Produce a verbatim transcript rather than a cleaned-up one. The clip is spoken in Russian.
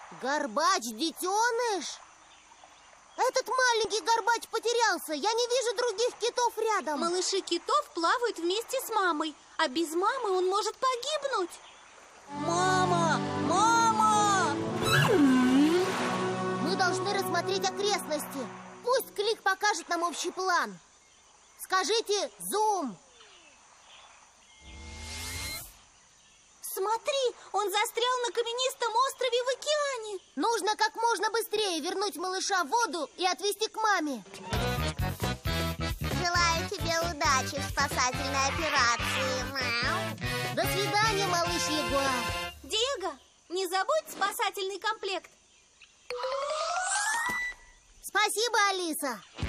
Горбач-детеныш? Этот маленький горбач потерялся. Я не вижу других китов рядом. Малыши китов плавают вместе с мамой, а без мамы он может погибнуть. Мама! Мама! Мы должны рассмотреть окрестности. Пусть Клик покажет нам общий план. Скажите «зум». Смотри, он застрял на каменистом острове в океане. Нужно как можно быстрее вернуть малыша в воду и отвезти к маме. Желаю тебе удачи в спасательной операции, Мяу. До свидания, малыш Ягуар. Диего, не забудь спасательный комплект. Спасибо, Алиса.